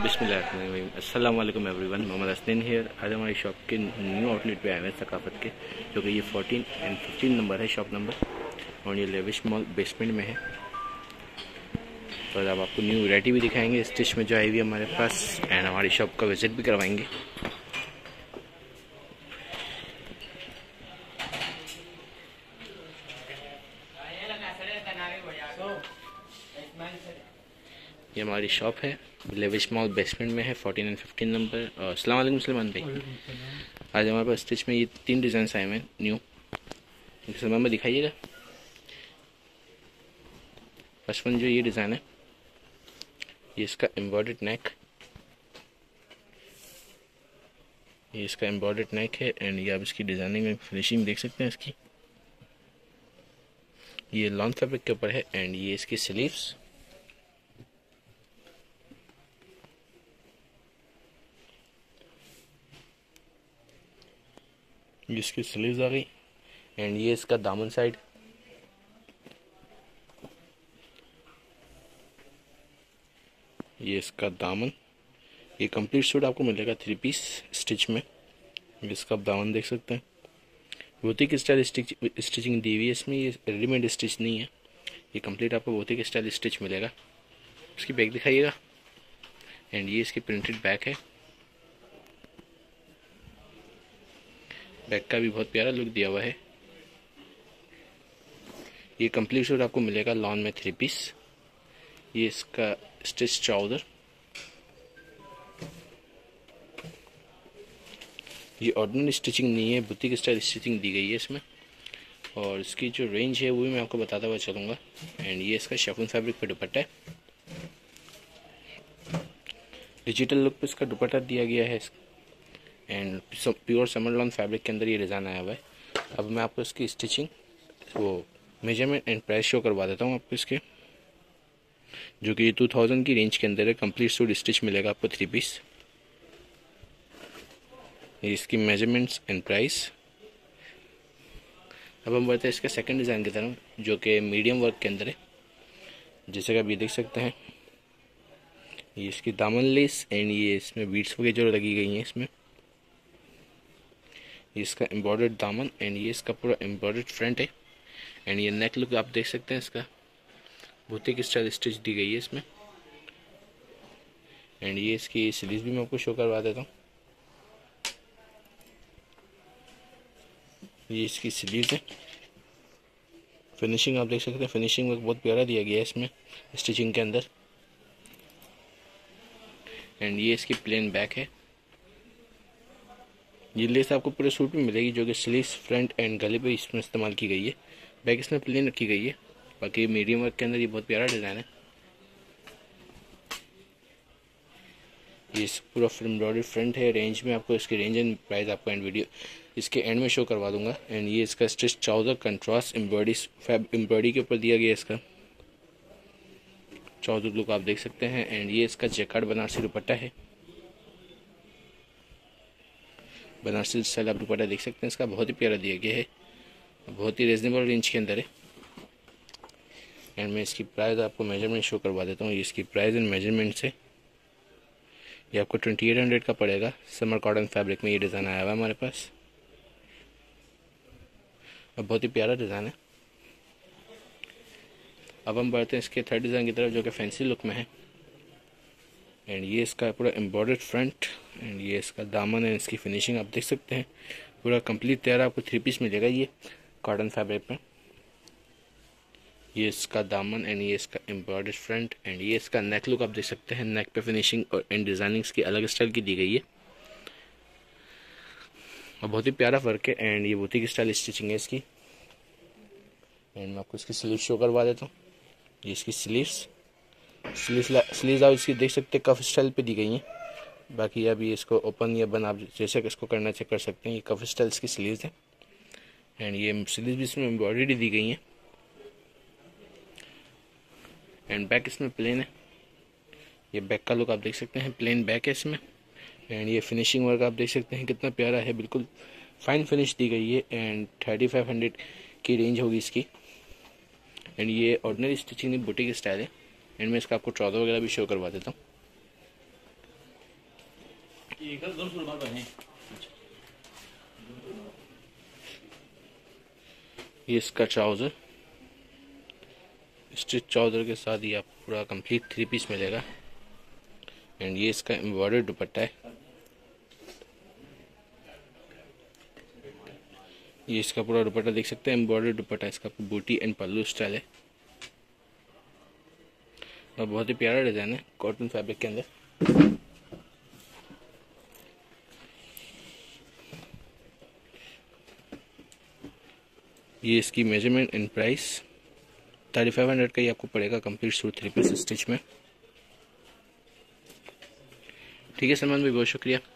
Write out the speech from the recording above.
बिस्मिल्लाहिर्रहमानिर्रहीम। अस्सलाम वालेकुम एवरीवन, मोहम्मद हसनैन हियर। आज हमारी शॉप के न्यू आउटलेट पे आए हैं सकाफत के, जो कि ये 14 एंड 15 नंबर है शॉप नंबर, और ये लेविश मॉल बेसमेंट में है। तो अब आपको न्यू वैरायटी भी दिखाएंगे स्टिच में जो आई हुई है हमारे पास, एंड हमारी शॉप का विजिट भी करवाएंगे। ये हमारी शॉप है, लेविश मॉल बेसमेंट में है, 14 एंड 15 नंबर। और अस्सलाम वालेकुम सलमान भाई। आज हमारे पास स्टिच में ये 3 डिज़ाइन आए हैं न्यू। सलमान भाई दिखाइएगा। फर्स्ट वन जो ये डिज़ाइन है, ये इसका एम्ब्रॉयडर्ड नेक, ये इसका एम्ब्रॉयडर्ड नेक है। एंड ये आप इसकी डिज़ाइनिंग में फिनिशिंग देख सकते हैं इसकी। ये लॉन फैब्रिक के ऊपर है। एंड ये इसकी स्लीव्स, ये इसकी स्लीव्स आ गई। एंड ये इसका दामन साइड, ये इसका दामन। ये कंप्लीट सूट आपको मिलेगा 3 पीस स्टिच में। इसका आप दामन देख सकते हैं, बुटीक स्टाइल स्टिचिंग दी हुई है इसमें। ये रेडीमेड स्टिच नहीं है, ये कंप्लीट आपको बुटीक स्टाइल स्टिच मिलेगा। इसकी बैक दिखाइएगा। एंड ये इसकी प्रिंटेड बैक है। बैक का भी बहुत प्यारा लुक दिया हुआ है। ये कंप्लीट सूट आपको मिलेगा लॉन में 3 पीस। ये इसका स्टिच चाउदर, ये ऑर्डिनरी स्टिचिंग नहीं है, बुटीक स्टाइल स्टिचिंग दी गई है इसमें। और इसकी जो रेंज है वो भी मैं आपको बताता हुआ चलूँगा। एंड ये इसका शिफॉन फैब्रिक पे दुपट्टा है, डिजिटल लुक पे इसका दुपट्टा दिया गया है। And pure summer lawn fabric के अंदर ये डिज़ाइन आया हुआ है। अब मैं आपको इसकी स्टिचिंग वो मेजरमेंट एंड प्राइस शो करवा देता हूँ आपको इसके, जो कि 2000 की रेंज के अंदर है। कंप्लीट सूट स्टिच मिलेगा आपको 3 पीस। ये इसकी मेजरमेंट्स एंड प्राइस। अब हम बढ़ते हैं इसके सेकंड डिज़ाइन की तरफ, जो कि मीडियम वर्क के अंदर है। जैसे कि आप ये देख सकते हैं, ये इसकी दामन लेस एंड ये इसमें बीड्स वगैरह जो लगी गई हैं इसमें। ये इसका एम्ब्रॉयडर्ड दामन एंड ये इसका पूरा एम्ब्रॉयडर्ड फ्रंट है। एंड ये नेक लुक आप देख सकते हैं, इसका बुटीक स्टाइल स्टिच दी गई है इसमें। एंड ये इसकी स्लीव्स भी मैं आपको शो करवा देता हूँ। ये इसकी स्लीव्स है। फिनिशिंग आप देख सकते हैं, फिनिशिंग वर्क बहुत प्यारा दिया गया है इसमें स्टिचिंग के अंदर। एंड ये इसकी प्लेन बैक है। ये लेस आपको पूरे सूट में मिलेगी, जो कि स्लीव्स, फ्रंट एंड गले पे इसमें इस्तेमाल की गई है। बैक इसमें प्लेन रखी गई है। बाकी मीडियम वर्क के अंदर ये बहुत प्यारा डिज़ाइन है। ये पूरा एम्ब्रॉयडरी फ्रंट है। रेंज में आपको इसकी रेंज एंड प्राइस आपको एंड वीडियो इसके एंड में शो करवा दूंगा। एंड ये इसका स्टिच चाउदर कंट्रास्ट एम्ब्रॉयडरी के ऊपर दिया गया इसका चाउदर लुक आप देख सकते हैं। एंड ये इसका जैकार्ड बनारसी दुपट्टा है। बनारसी स्टाइल आप दुपट्टा देख सकते हैं, इसका बहुत ही प्यारा दिया गया है, बहुत ही रिजनेबल रेंज के अंदर है। एंड मैं इसकी प्राइस आपको मेजरमेंट शो करवा देता हूँ। ये इसकी प्राइस एंड मेजरमेंट से ये आपको 2800 का पड़ेगा। समर कॉटन फैब्रिक में ये डिज़ाइन आया हुआ है हमारे पास, और बहुत ही प्यारा डिज़ाइन है। अब हम बढ़ते हैं इसके थर्ड डिज़ाइन की तरफ, जो कि फैंसी लुक में है। एंड ये इसका पूरा एम्ब्रॉयडर्ड फ्रंट एंड ये इसका दामन है। इसकी फिनिशिंग आप देख सकते हैं, पूरा कंप्लीट तैयार आपको 3 पीस मिलेगा ये कॉटन फैब्रिक में। ये इसका दामन एंड ये इसका एम्ब्रॉयडर्ड फ्रंट एंड ये इसका नेक लुक आप देख सकते हैं। नेक पे फिनिशिंग और एंड डिज़ाइनिंग की अलग स्टाइल की दी गई है, और बहुत ही प्यारा वर्क है। एंड ये बुटीक स्टाइल स्टिचिंग है इसकी। एंड मैं आपको इसकी स्लीव शो करवा देता हूँ। ये इसकी स्लीव्स आप इसकी देख सकते हैं, कफ स्टाइल पे दी गई हैं। बाकी अब ये इसको ओपन या बंद आप जैसे इसको करना चेक कर सकते हैं। ये कफ स्टाइल की स्लीव्स हैं। एंड ये स्लीव्स भी इसमें एम्ब्रॉयडरी दी गई हैं। एंड बैक इसमें प्लेन है। ये बैक का लुक आप देख सकते हैं, प्लेन बैक है इसमें। एंड ये फिनिशिंग वर्क आप देख सकते हैं कितना प्यारा है, बिल्कुल फाइन फिनिश दी गई है। एंड 3500 की रेंज होगी इसकी। एंड ये ऑर्डिनरी स्टिचिंग नहीं, बुटीक स्टाइल है। एंड मैं इसका आपको ट्राउजर वगैरह भी शो करवा देता हूँ। ये इसका ट्राउज़र, स्टिच ट्राउज़र के साथ ये आपको पूरा कंप्लीट 3 पीस मिलेगा। एंड ये इसका एम्ब्रॉयडर्ड दुपट्टा है। ये इसका पूरा दुपट्टा देख सकते हैं, एम्ब्रॉयडर्ड दुपट्टा, इसका बूटी एंड पल्लू स्टाइल है और बहुत ही प्यारा डिज़ाइन है कॉटन फैब्रिक के अंदर। ये इसकी मेजरमेंट एंड प्राइस 3500 का ही आपको पड़ेगा कंप्लीट सूट 3 पीस स्टिच में। ठीक है सलमान भाई, बहुत शुक्रिया।